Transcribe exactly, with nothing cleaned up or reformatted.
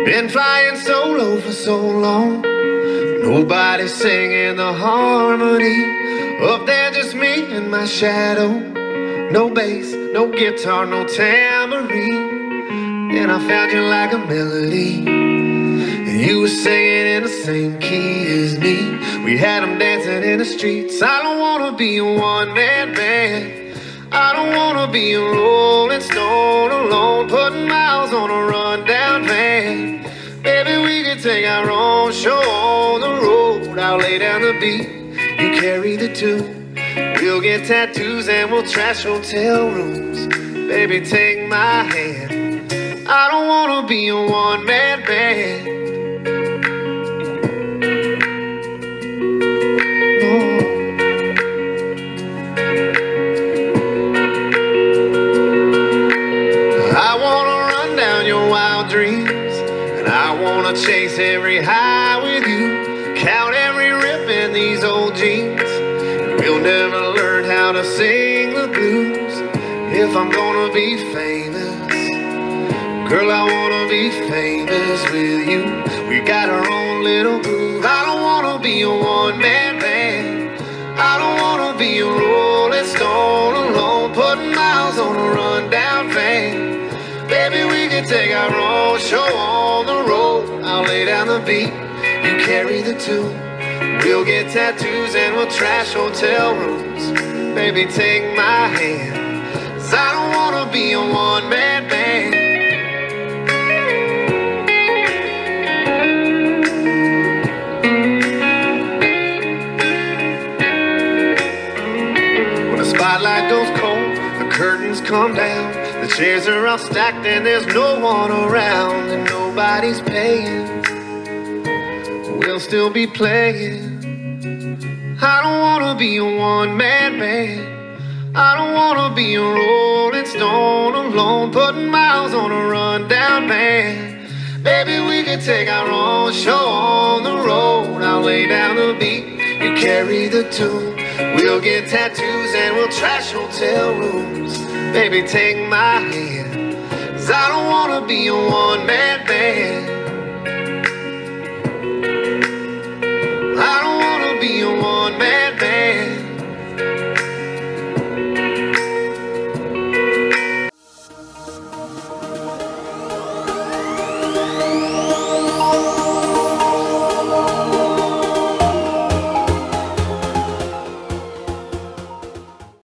Been flying solo for so long, nobody singing the harmony. Up there just me and my shadow. No bass, no guitar, no tambourine. Then I found you like a melody, and you were singing in the same key as me. We had them dancing in the streets. I don't wanna be a one-man band. I don't wanna be a rolling stone alone, putting miles on a rundown van. Baby, we could take our own show on the road. I'll lay down the beat, you carry the tune. We'll get tattoos and we'll trash hotel rooms. Baby, take my hand. I don't wanna be a one-man band. Dreams, and I wanna chase every high with you, count every rip in these old jeans. We'll never learn how to sing the blues. If I'm gonna be famous, girl, I wanna be famous with you. We got our own little groove. I don't wanna be a one-man band. I don't wanna be a rolling stone alone, putting miles on a rundown van. Baby, we can take our own show on the road. I'll lay down the beat, you carry the tune. We'll get tattoos and we'll trash hotel rooms. Baby, take my hand, 'cause I don't wanna be a one-man band. When the spotlight goes cold, the curtains come down, the chairs are all stacked and there's no one around, and nobody's paying. We'll still be playing. I don't wanna be a one-man band. I don't wanna be a rolling stone alone, putting miles on a rundown van. Baby, we can take our own show on the road. I'll lay down the beat, you carry the tune. We'll get tattoos and we'll trash hotel rooms. Baby, take my hand, 'cause I don't wanna be a one-man band.